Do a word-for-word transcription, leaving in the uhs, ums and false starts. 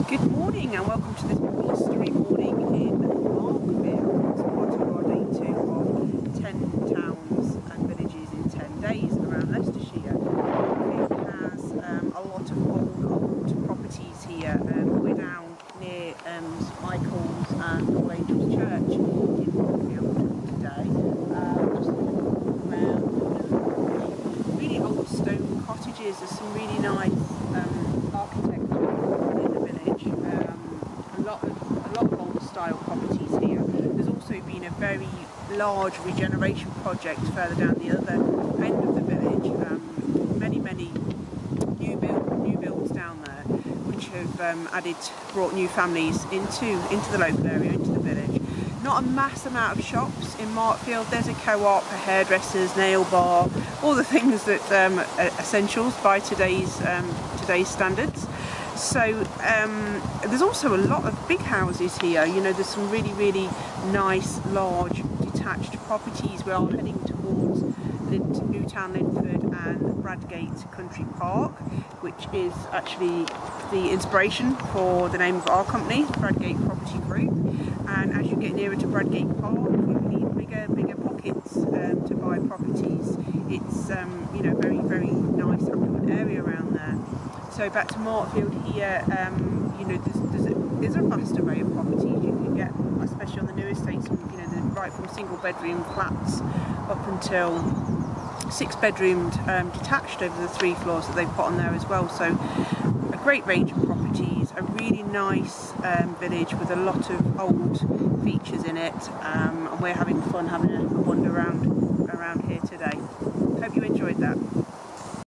Good morning and welcome to this blustery morning in Markville. It's part of our day two of ten towns and villages in ten days around Leicestershire. Markville has um, a lot of old, old properties here. Um, we're down near um, St Michael's and All Angels Church in Markville today. Um, just looking around, really old stone cottages. There's some really nice um, architecture. A lot of, a lot of old style properties here. There's also been a very large regeneration project further down the other end of the village. Um, many, many new build, new builds down there, which have um, added, brought new families into into the local area, into the village. Not a mass amount of shops in Markfield. There's a co-op, a hairdressers, nail bar, all the things that um, are essentials by today's um, today's standards. So um, there's also a lot of big houses here. You know, there's some really, really nice, large, detached properties. We are heading towards Lint Newtown Linford and Bradgate Country Park, which is actually the inspiration for the name of our company, Bradgate Property Group. And as you get nearer to Bradgate Park, you need bigger, bigger pockets um, to buy properties. It's um, you know, very, very nice, affluent area around there. So back to Markfield here, um, you know, there's, there's, a, there's a vast array of properties you can get, especially on the new estates, you know, right from single bedroom flats up until six bedroomed um, detached over the three floors that they've put on there as well. So a great range of properties, a really nice um, village with a lot of old features in it, um, and we're having fun having a wander around, around here today. Hope you enjoyed that.